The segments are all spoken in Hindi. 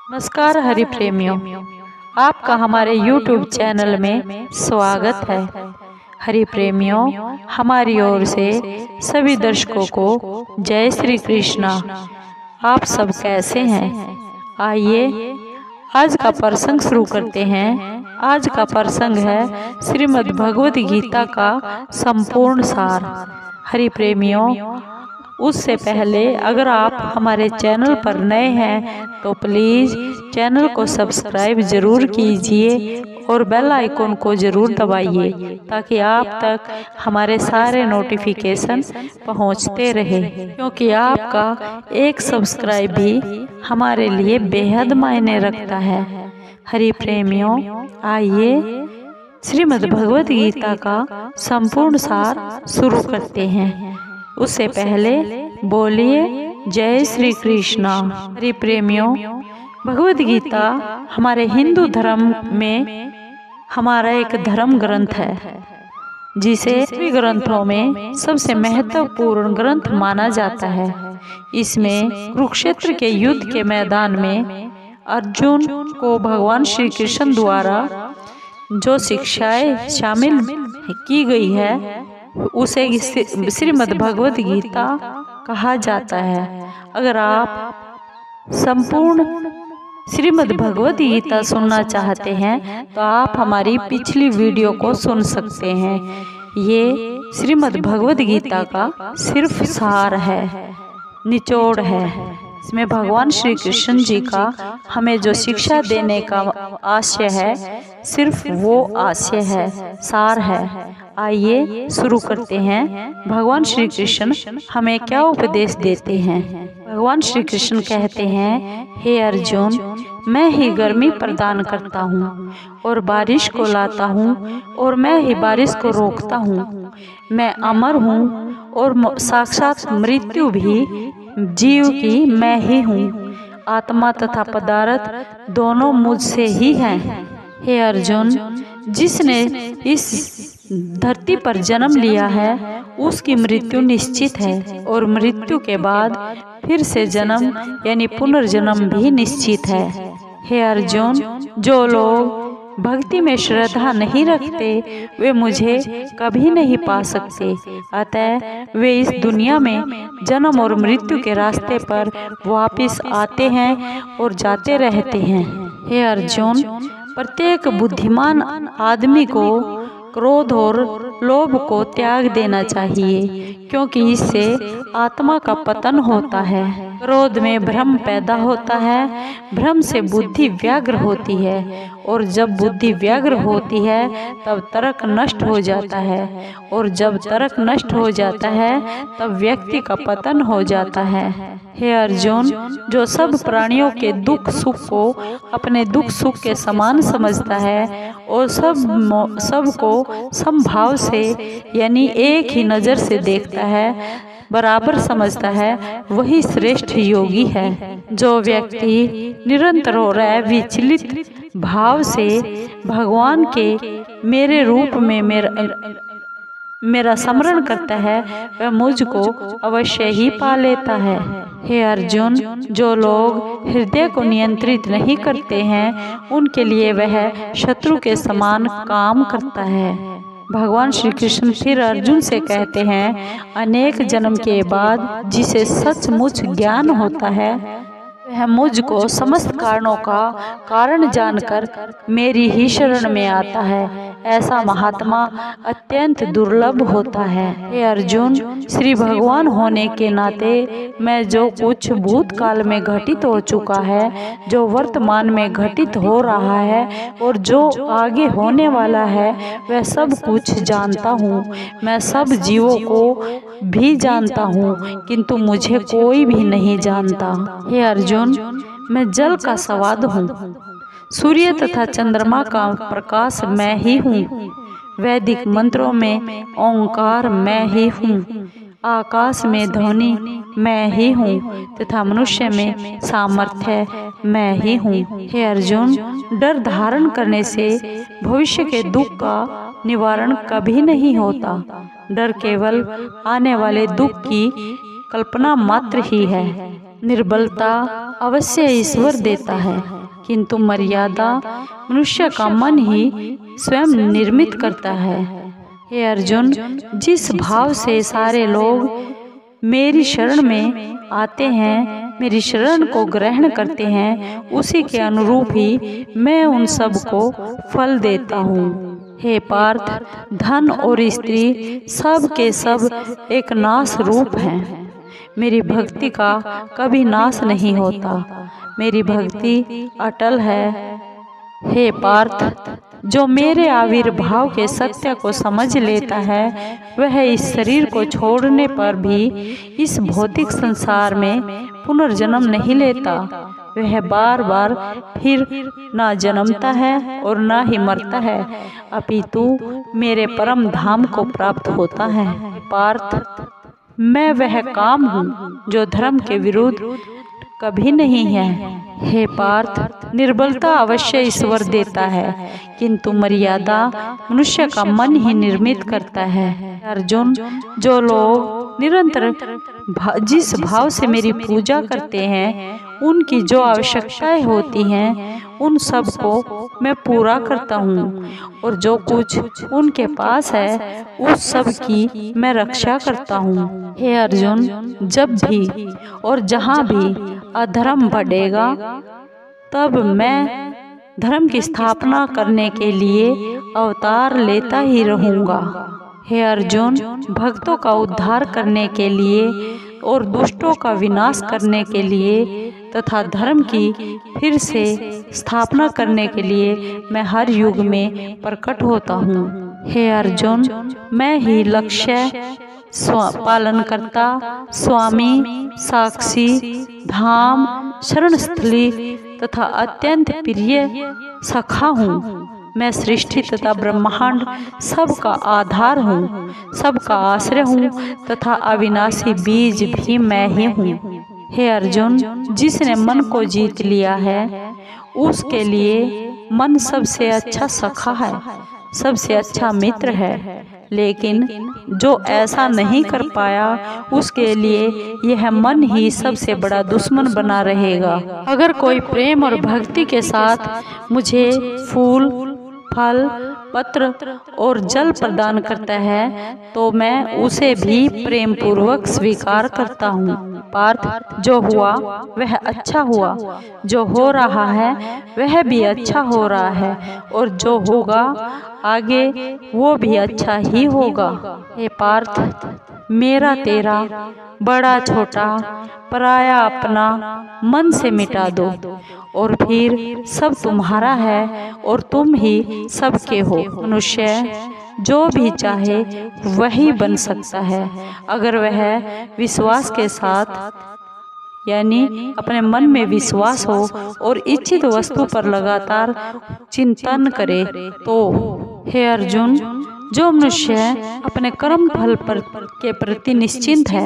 नमस्कार हरि प्रेमियों, आपका हमारे YouTube चैनल में स्वागत है। हरि प्रेमियों, हमारी ओर से सभी दर्शकों को जय श्री कृष्णा। आप सब कैसे हैं? आइए आज का प्रसंग शुरू करते हैं। आज का प्रसंग है श्रीमद् भगवद गीता का संपूर्ण सार। हरि प्रेमियों, उससे पहले अगर आप हमारे चैनल पर नए हैं तो प्लीज़ चैनल को सब्सक्राइब ज़रूर कीजिए और बेल आइकन को ज़रूर दबाइए ताकि आप तक हमारे सारे नोटिफिकेशन पहुंचते रहे, क्योंकि आपका एक सब्सक्राइब भी हमारे लिए बेहद मायने रखता है। हरि प्रेमियों, आइए श्रीमद् भगवद गीता का संपूर्ण सार शुरू करते हैं। उससे पहले बोलिए जय श्री कृष्णा। हरि प्रेमियों, भगवद गीता हमारे हिंदू धर्म में हमारा एक धर्म ग्रंथ है, जिसे सभी ग्रंथों में सबसे महत्वपूर्ण ग्रंथ माना जाता है। इसमें कुरुक्षेत्र के युद्ध के मैदान में अर्जुन को भगवान श्री कृष्ण द्वारा जो शिक्षाएं शामिल की गई है उसे श्रीमद् भगवद गीता कहा जाता है। अगर आप संपूर्ण श्रीमद् भगवद गीता सुनना चाहते हैं तो आप हमारी पिछली वीडियो को सुन सकते हैं। ये श्रीमद् भगवद गीता का सिर्फ सार है, निचोड़ है। इसमें भगवान श्री कृष्ण जी का हमें जो शिक्षा देने का आशय है, सिर्फ वो आशय है, सार है। आइए शुरू करते हैं। भगवान श्री कृष्ण हमें क्या उपदेश देते हैं? भगवान श्री कृष्ण कहते हैं, हे अर्जुन, मैं ही गर्मी प्रदान करता हूँ और बारिश को लाता हूँ और मैं ही बारिश को रोकता हूँ। मैं अमर हूँ और साक्षात मृत्यु भी जीव की मैं ही हूँ। आत्मा तथा पदार्थ दोनों मुझसे ही हैं। हे अर्जुन, जिसने इस धरती पर जन्म लिया है उसकी मृत्यु निश्चित है और मृत्यु के बाद फिर से जन्म यानी पुनर्जन्म भी निश्चित है। हे अर्जुन, जो लोग भक्ति में श्रद्धा नहीं रखते वे मुझे कभी नहीं पा सकते। अतः वे इस दुनिया में जन्म और मृत्यु के रास्ते पर वापस आते हैं और जाते रहते हैं। हे अर्जुन, प्रत्येक बुद्धिमान आदमी को क्रोध और लोभ को त्याग देना चाहिए, क्योंकि इससे आत्मा का पतन होता है। क्रोध में भ्रम पैदा होता है, भ्रम से बुद्धि व्याग्र होती है और जब बुद्धि व्याग्र होती है तब तर्क नष्ट हो जाता है और जब तर्क नष्ट हो जाता है तब व्यक्ति का पतन हो जाता है। हे अर्जुन, जो सब प्राणियों के दुख सुख को अपने दुख सुख के समान समझता है और सब को समभाव से यानी एक ही नज़र से देखता है, बराबर समझता है, वही श्रेष्ठ योगी है। जो व्यक्ति निरंतर और अविचलित भाव से भगवान के मेरे रूप में मेरा स्मरण करता है वह मुझको अवश्य ही पा लेता है। हे अर्जुन, जो लोग हृदय को नियंत्रित नहीं करते हैं उनके लिए वह शत्रु के समान काम करता है। भगवान श्री कृष्ण फिर अर्जुन से कहते हैं, अनेक जन्म के बाद जिसे सचमुच ज्ञान होता है वह मुझको समस्त कारणों का कारण जानकर मेरी ही शरण में आता है। ऐसा महात्मा अत्यंत दुर्लभ होता है। हे अर्जुन, श्री भगवान होने के नाते मैं जो कुछ भूतकाल में घटित हो चुका है, जो वर्तमान में घटित हो रहा है और जो आगे होने वाला है वह सब कुछ जानता हूँ। मैं सब जीवों को भी जानता हूँ, किंतु मुझे कोई भी नहीं जानता। हे अर्जुन, मैं जल का स्वाद हूँ, सूर्य तथा चंद्रमा का प्रकाश मैं ही हूँ, वैदिक मंत्रों में ओंकार मैं ही हूँ, आकाश में ध्वनि मैं ही हूँ तथा मनुष्य में सामर्थ्य मैं ही हूँ। हे अर्जुन, डर धारण करने से भविष्य के दुख का निवारण कभी नहीं होता। डर केवल आने वाले दुख की कल्पना मात्र ही है। निर्बलता अवश्य ईश्वर देता है, किंतु मर्यादा मनुष्य का मन ही स्वयं निर्मित करता है। हे अर्जुन, जिस भाव से सारे लोग मेरी शरण में आते हैं, मेरी शरण को ग्रहण करते हैं, उसी के अनुरूप ही मैं उन सब को फल देता हूँ। हे पार्थ, धन और स्त्री सब के सब एक नाश रूप हैं। मेरी भक्ति का कभी नाश नहीं होता। मेरी भक्ति अटल है। हे पार्थ, जो मेरे आविर्भाव के सत्य को समझ लेता है, वह इस शरीर को छोड़ने पर भी इस भौतिक संसार में पुनर्जन्म नहीं लेता। वह बार बार फिर ना जन्मता है और ना ही मरता है, अपितु मेरे परम धाम को प्राप्त होता है। पार्थ, मैं वह काम हूँ जो धर्म के विरुद्ध कभी नहीं है। हे पार्थ, निर्बलता अवश्य ईश्वर देता है, किंतु मर्यादा मनुष्य का मन ही निर्मित करता है। अर्जुन, जो लोग निरंतर जिस भाव से मेरी पूजा करते हैं, उनकी जो आवश्यकताएं होती हैं, उन सब को मैं पूरा करता हूँ, और जो कुछ उनके पास है उस सब की मैं रक्षा करता हूँ। हे अर्जुन, जब भी और जहाँ भी अधर्म बढ़ेगा, तब मैं धर्म की स्थापना करने के लिए अवतार लेता ही रहूँगा। हे अर्जुन, भक्तों का उद्धार करने के लिए और दुष्टों का विनाश करने के लिए तथा धर्म की फिर से स्थापना करने के लिए मैं हर युग में प्रकट होता हूँ। हे अर्जुन, मैं ही लक्ष्य, पालनकर्ता, स्वामी, साक्षी, धाम, शरणस्थली तथा अत्यंत प्रिय सखा हूँ। मैं सृष्टि तथा ब्रह्मांड सबका आधार हूँ, सबका आश्रय हूँ तथा अविनाशी बीज भी मैं ही हूँ। हे अर्जुन, जिसने मन को जीत लिया है, उसके लिए मन सबसे अच्छा सखा है, सबसे अच्छा मित्र है। लेकिन जो ऐसा नहीं कर पाया, उसके लिए यह मन ही सबसे बड़ा दुश्मन बना रहेगा। अगर कोई प्रेम और भक्ति के साथ मुझे फूल, फल, पत्र और जल प्रदान करता है, तो मैं उसे भी प्रेम पूर्वक स्वीकार करता हूँ। पार्थ, जो हुआ वह अच्छा हुआ, जो हो रहा है वह भी अच्छा हो रहा है, और जो होगा आगे वो भी अच्छा ही होगा। हे पार्थ, मेरा तेरा, बड़ा छोटा, पराया अपना मन से मिटा दो, और फिर सब तुम्हारा है और तुम ही सबके हो। मनुष्य जो भी चाहे वही बन सकता है, अगर वह विश्वास के साथ, यानी अपने मन में विश्वास हो और इच्छित वस्तु पर लगातार चिंतन करे तो। हे अर्जुन, जो मनुष्य अपने कर्म फल के प्रति निश्चिंत है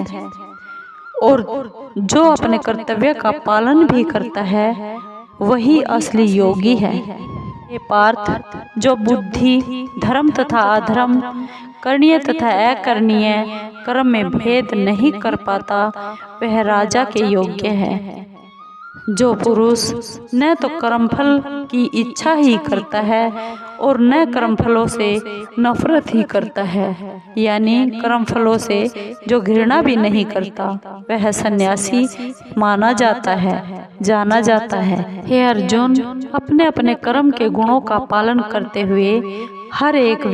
और जो अपने कर्तव्य का पालन भी करता है, वही असली योगी है। हे पार्थ, जो बुद्धि, धर्म तथा अधर्म, करणीय तथा अकरणीय कर्म में भेद नहीं कर पाता, वह राजा के योग्य है। जो पुरुष न तो कर्मफल की इच्छा ही करता है और न कर्मफलों से नफरत ही करता है, यानी कर्मफलों से जो घृणा भी नहीं करता, वह सन्यासी माना जाता है, जाना जाता है। हे अर्जुन, अपने अपने कर्म के गुणों का पालन करते हुए हर एक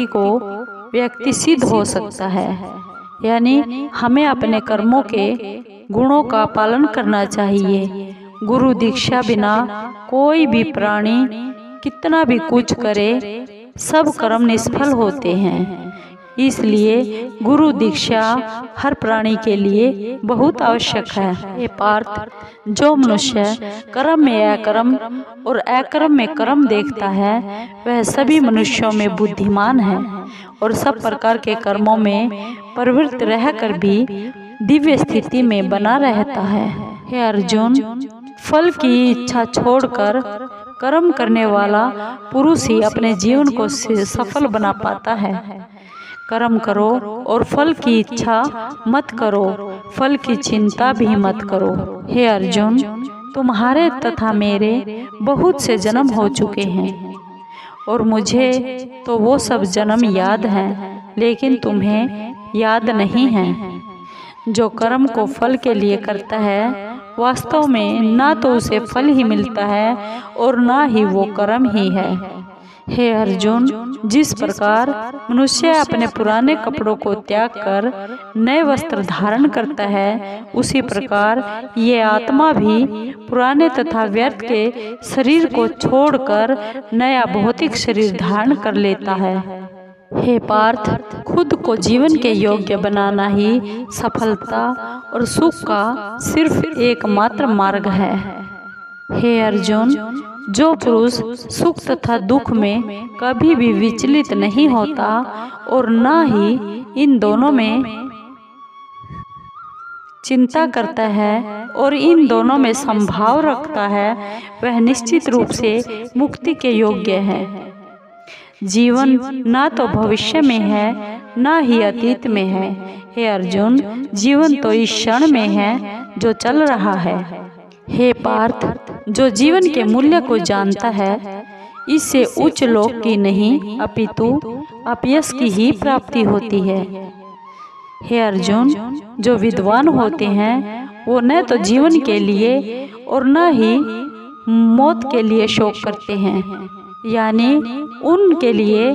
व्यक्ति सिद्ध हो सकता है, यानी हमें अपने कर्मों के गुणों का पालन करना चाहिए। गुरु दीक्षा बिना कोई भी प्राणी कितना भी कुछ करे, सब कर्म निष्फल होते हैं। इसलिए गुरु दीक्षा हर प्राणी के लिए बहुत आवश्यक है। हे पार्थ, जो मनुष्य कर्म में अकर्म और अकर्म में कर्म देखता है, वह सभी मनुष्यों में बुद्धिमान है और सब प्रकार के कर्मों में प्रवृत्त रहकर भी दिव्य स्थिति में बना रहता है। हे अर्जुन, फल की इच्छा छोड़कर कर्म करने वाला पुरुष ही अपने जीवन को सफल बना पाता है। कर्म करो और फल की इच्छा मत करो, फल की चिंता भी मत करो। हे अर्जुन, तुम्हारे तथा मेरे बहुत से जन्म हो चुके हैं और मुझे तो वो सब जन्म याद हैं, लेकिन तुम्हें याद नहीं है। जो कर्म को फल के लिए करता है, वास्तव में ना तो उसे फल ही मिलता है और ना ही वो कर्म ही है। हे अर्जुन, जिस प्रकार मनुष्य अपने पुराने कपड़ों को त्याग कर नए वस्त्र धारण करता है, उसी प्रकार ये आत्मा भी पुराने तथा व्यर्थ के शरीर को छोड़कर नया भौतिक शरीर धारण कर लेता है। हे पार्थ, खुद को जीवन के योग्य बनाना ही सफलता और सुख का सिर्फ एकमात्र मार्ग है। हे अर्जुन, जो पुरुष सुख तथा दुख में कभी भी विचलित नहीं होता और ना ही इन दोनों में चिंता करता है और इन दोनों में संभाव रखता है, वह निश्चित रूप से मुक्ति के योग्य है। जीवन ना तो भविष्य में है, ना ही अतीत में है। हे अर्जुन, जीवन तो इस क्षण में है जो चल रहा है। हे पार्थ, जो जीवन के मूल्य को जानता है, इससे उच्च लोक की नहीं अपितु अपयश की ही प्राप्ति होती है। हे अर्जुन, जो विद्वान होते हैं, वो न तो जीवन के लिए और न ही मौत के लिए शोक करते हैं, यानी उनके लिए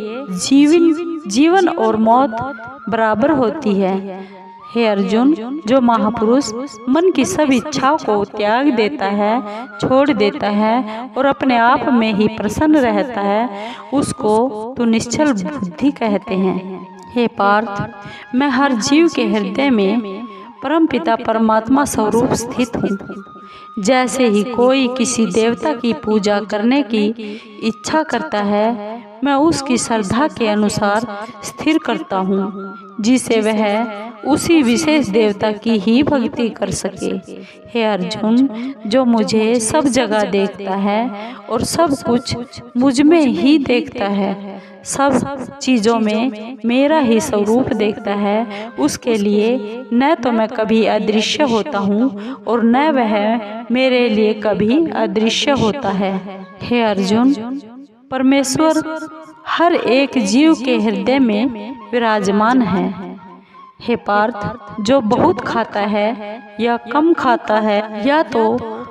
जीवन और मौत बराबर होती है। हे अर्जुन, जो महापुरुष मन की सब इच्छाओं को त्याग देता है, छोड़ देता है और अपने आप में ही प्रसन्न रहता है, उसको तो निश्चल बुद्धि कहते हैं। हे पार्थ, मैं हर जीव के हृदय में परमपिता परमात्मा स्वरूप स्थित हूँ। जैसे ही कोई किसी देवता की पूजा करने की इच्छा करता है, मैं उसकी श्रद्धा के अनुसार स्थिर करता हूँ, जिसे वह उसी विशेष देवता की ही भक्ति कर सके। हे अर्जुन, जो मुझे सब जगह देखता है और सब कुछ मुझ में ही देखता है, सब चीजों में मेरा ही स्वरूप देखता है, उसके लिए न तो मैं कभी अदृश्य होता हूँ और न वह मेरे लिए कभी अदृश्य होता है। हे अर्जुन, परमेश्वर हर एक जीव के हृदय में विराजमान है। हे पार्थ, जो बहुत खाता है या कम खाता है, या तो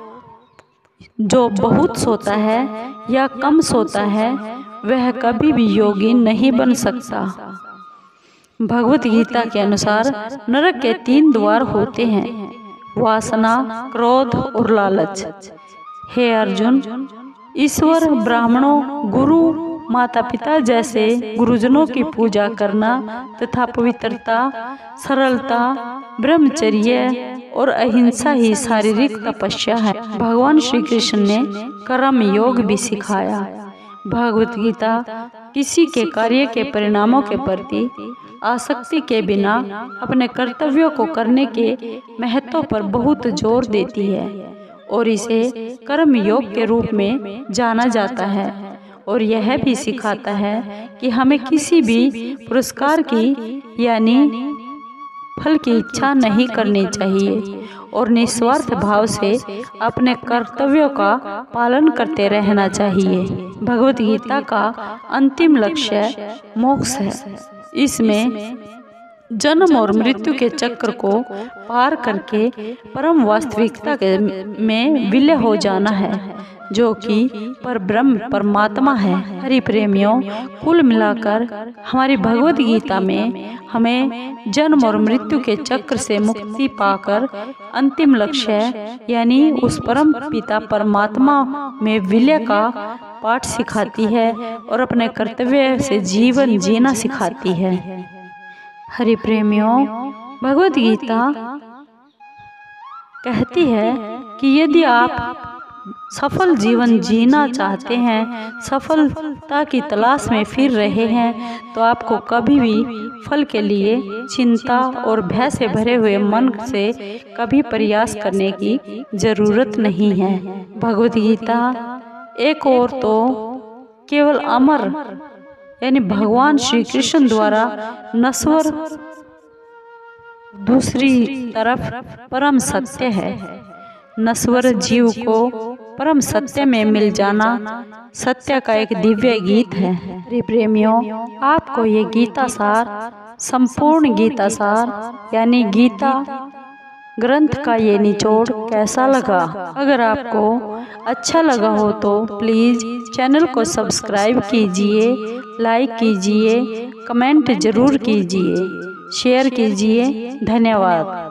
जो बहुत सोता है या कम सोता है, वह कभी भी योगी नहीं बन सकता। भगवत गीता के अनुसार नरक के 3 द्वार होते हैं, वासना, क्रोध और लालच। हे अर्जुन, ईश्वर, ब्राह्मणों, गुरु, माता पिता जैसे गुरुजनों की पूजा करना तथा पवित्रता, सरलता, ब्रह्मचर्य और अहिंसा ही शारीरिक तपस्या है। भगवान श्री कृष्ण ने कर्म योग भी सिखाया। भगवत गीता किसी के कार्य के परिणामों के प्रति आसक्ति के बिना अपने कर्तव्यों को करने के महत्व पर बहुत जोर देती है और इसे कर्म योग के रूप में जाना जाता है, और यह भी सिखाता है कि हमें किसी भी पुरस्कार की यानी फल की इच्छा नहीं करनी चाहिए और निस्वार्थ भाव से अपने कर्तव्यों का पालन करते रहना चाहिए। भगवत गीता का अंतिम लक्ष्य मोक्ष है। इसमें जन्म और मृत्यु के चक्र को पार करके परम वास्तविकता में विलय हो जाना है, जो कि परब्रह्म परमात्मा है। हरि प्रेमियों, कुल मिलाकर हमारी भगवत गीता में हमें जन्म और मृत्यु के चक्र से मुक्ति पाकर अंतिम लक्ष्य यानी उस परम पिता परमात्मा में विलय का पाठ सिखाती है और अपने कर्तव्य से जीवन जीना सिखाती है। हरि प्रेमियों, भगवत गीता कहती है कि यदि आप सफल जीवन जीना चाहते हैं, सफलता की तलाश में फिर रहे हैं, तो आपको कभी भी फल के लिए चिंता और भय से भरे हुए मन से कभी प्रयास करने की जरूरत नहीं है। भगवत गीता एक और तो केवल अमर यानी भगवान श्री कृष्ण द्वारा नश्वर, दूसरी तरफ परम सत्य है। नश्वर जीव को परम सत्य में मिल जाना सत्य का एक दिव्य गीत है। प्रिय प्रेमियों, आपको ये गीता सार, संपूर्ण गीता सार यानी गीता ग्रंथ का ये निचोड़ कैसा लगा? अगर आपको अच्छा लगा हो तो प्लीज़ चैनल को सब्सक्राइब कीजिए, लाइक कीजिए, कमेंट ज़रूर कीजिए, शेयर कीजिए। धन्यवाद।